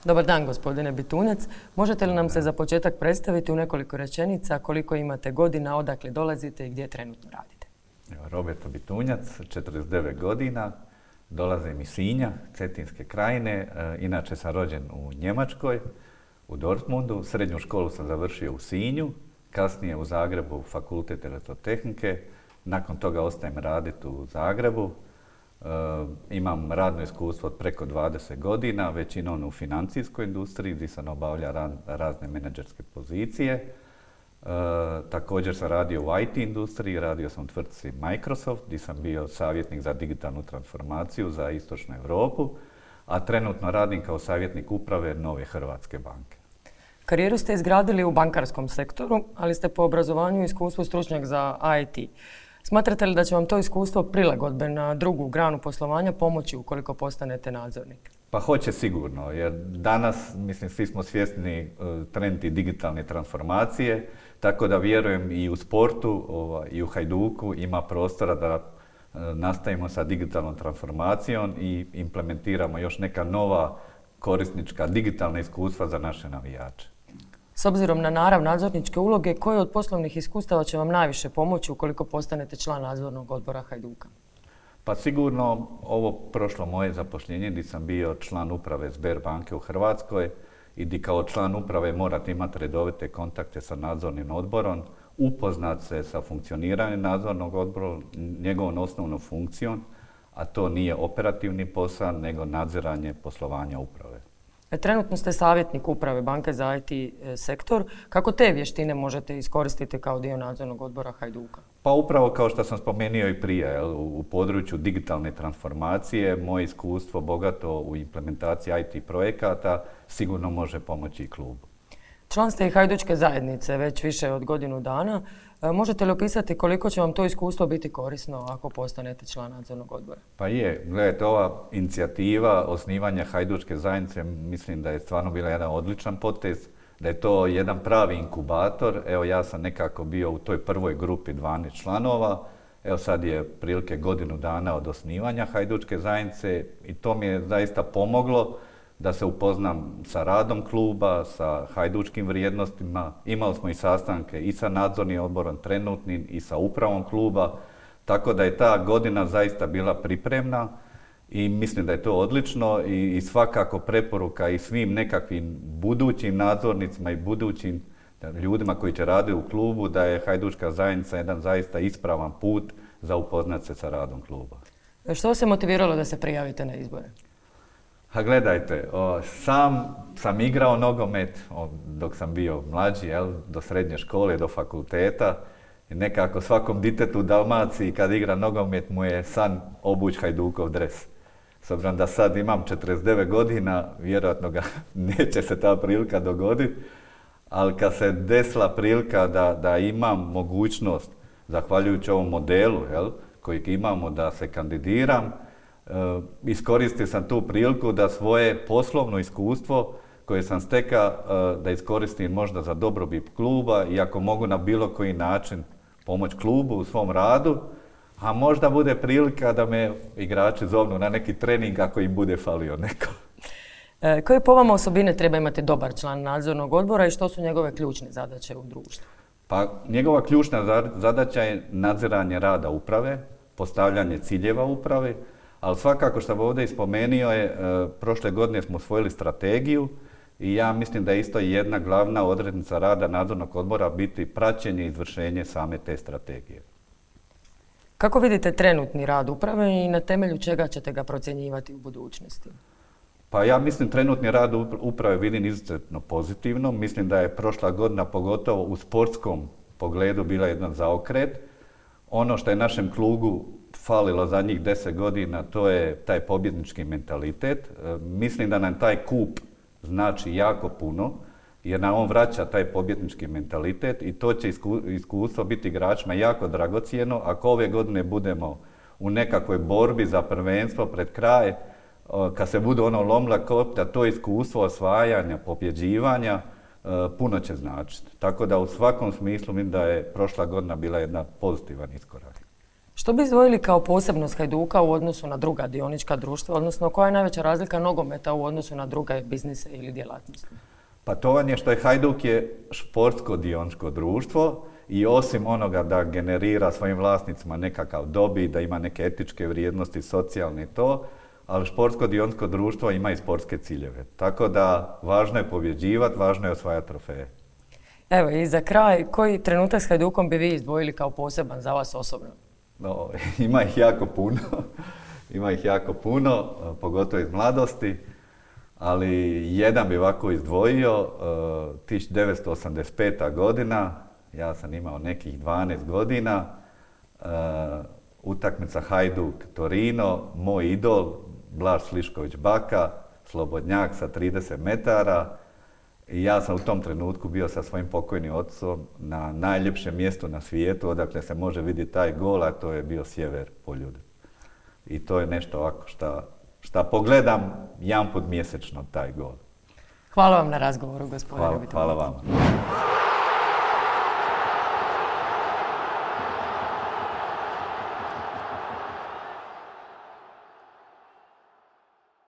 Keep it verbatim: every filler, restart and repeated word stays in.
Dobar dan, gospodine Bitunjac. Možete li nam se za početak predstaviti u nekoliko rečenica koliko imate godina, odakle dolazite i gdje trenutno radite? Evo, Roberto Bitunjac, četrdeset devet godina, dolazim iz Sinja, Cetinske krajine. E, inače sam rođen u Njemačkoj, u Dortmundu. Srednju školu sam završio u Sinju, kasnije u Zagrebu fakultet elektrotehnike. Nakon toga ostajem raditi u Zagrebu. E, imam radno iskustvo od preko dvadeset godina, većinom u financijskoj industriji gdje sam obavljao ra razne menadžerske pozicije. E, također sam radio u I T industriji, radio sam u tvrtci Microsoft gdje sam bio savjetnik za digitalnu transformaciju za Istočnu Europu, a trenutno radim kao savjetnik uprave Nove Hrvatske banke. Karijeru ste izgradili u bankarskom sektoru, ali ste po obrazovanju i iskustvu stručnjak za I T. Smatrate li da će vam to iskustvo prilagodbe na drugu granu poslovanja pomoći ukoliko postanete nadzornik? Pa hoće sigurno, jer danas, mislim, svi smo svjesni trendi digitalne transformacije, tako da vjerujem i u sportu ovaj, i u Hajduku ima prostora da nastavimo sa digitalnom transformacijom i implementiramo još neka nova korisnička digitalna iskustva za naše navijače. S obzirom na narav nadzorničke uloge, koje od poslovnih iskustava će vam najviše pomoći ukoliko postanete član nadzornog odbora Hajduka? Pa sigurno ovo prošlo moje zapošljenje gdje sam bio član uprave Sberbanke u Hrvatskoj i gdje kao član uprave morate imati redovite kontakte sa nadzornim odborom, upoznat se sa funkcioniranjem nadzornog odbora, njegovom osnovnom funkcijom, a to nije operativni posao, nego nadziranje poslovanja uprave. Trenutno ste savjetnik uprave banke za I T sektor. Kako te vještine možete iskoristiti kao dio nadzornog odbora Hajduka? Pa upravo kao što sam spomenuo i prije, jel, u području digitalne transformacije, moje iskustvo bogato u implementaciji I T projekata sigurno može pomoći i klubu. Član ste i Hajdučke zajednice već više od godinu dana. Možete li opisati koliko će vam to iskustvo biti korisno ako postanete član nadzornog odbora? Pa je, gledajte, ova inicijativa osnivanja Hajdučke zajednice mislim da je stvarno bila jedan odličan potez, da je to jedan pravi inkubator. Evo, ja sam nekako bio u toj prvoj grupi dvanaest članova. Evo, sad je prilike godinu dana od osnivanja Hajdučke zajednice i to mi je zaista pomoglo da se upoznam sa radom kluba, sa hajdučkim vrijednostima. Imali smo i sastanke i sa nadzornim odborom trenutnim i sa upravom kluba, tako da je ta godina zaista bila pripremna i mislim da je to odlično i, i svakako preporuka i svim nekakvim budućim nadzornicima i budućim ljudima koji će raditi u klubu da je Hajdučka zajednica jedan zaista ispravan put za upoznat se sa radom kluba. Što vas je motiviralo da se prijavite na izbore? A gledajte, o, sam sam igrao nogomet o, dok sam bio mlađi, jel, do srednje škole, do fakulteta. I nekako svakom ditetu u Dalmaciji kad igra nogomet mu je san obući Hajdukov dres. S obzirom da sad imam četrdeset devet godina, vjerojatno ga neće se ta prilika dogoditi, ali kad se desila prilika da, da imam mogućnost, zahvaljujući ovom modelu, jel, koji imamo, da se kandidiram, Uh, iskoristio sam tu priliku da svoje poslovno iskustvo koje sam stekao uh, da iskoristim možda za dobrobit kluba i ako mogu na bilo koji način pomoći klubu u svom radu, a možda bude prilika da me igrači zovnu na neki trening ako im bude falio neko. E, koje po vama osobine treba imati dobar član nadzornog odbora i što su njegove ključne zadaće u društvu? Pa njegova ključna zadaća je nadziranje rada uprave, postavljanje ciljeva uprave, ali svakako što sam ovdje ispomenuo je, e, prošle godine smo usvojili strategiju i ja mislim da je isto jedna glavna odrednica rada nadzornog odbora biti praćenje i izvršenje same te strategije. Kako vidite trenutni rad uprave i na temelju čega ćete ga procjenjivati u budućnosti? Pa ja mislim trenutni rad uprave vidim izuzetno pozitivno. Mislim da je prošla godina pogotovo u sportskom pogledu bila jedan zaokret. Ono što je našem klubu falilo zadnjih deset godina, to je taj pobjednički mentalitet. E, mislim da nam taj kup znači jako puno, jer nam on vraća taj pobjednički mentalitet i to će isku, iskustvo biti igračima jako dragocjeno. Ako ove godine budemo u nekakvoj borbi za prvenstvo pred kraj, kad se bude ono lomila kopta, to iskustvo osvajanja, pobjeđivanja, puno će značiti. Tako da u svakom smislu mislim da je prošla godina bila jedna pozitivan iskorak. Što bi izdvojili kao posebnost Hajduka u odnosu na druga dionička društva, odnosno koja je najveća razlika nogometa u odnosu na druge biznise ili djelatnosti? Pa to vam je što je Hajduk je športsko dioničko društvo i osim onoga da generira svojim vlasnicima nekakav dobit, da ima neke etičke vrijednosti, socijalne i to, ali športsko dioničko društvo ima i sportske ciljeve. Tako da važno je pobjeđivati, važno je osvajati trofeje. Evo i za kraj, koji trenutak s Hajdukom bi vi izdvojili kao poseban za vas osobno? No, ima ih jako puno, ima ih jako puno, pogotovo iz mladosti, ali jedan bi ovako izdvojio, tisuću devetsto osamdeset peta godina, ja sam imao nekih dvanaest godina, utakmica Hajduk-Torino, moj idol, Blaž Slišković-Baka, slobodnjak sa trideset metara, i ja sam u tom trenutku bio sa svojim pokojnim ocom na najljepšem mjestu na svijetu, odakle se može vidjeti taj gol, a to je bio sjever Poljud. I to je nešto ovako šta pogledam jedan put mjesečno taj gol. Hvala vam na razgovoru, gospodine. Hvala, hvala vam.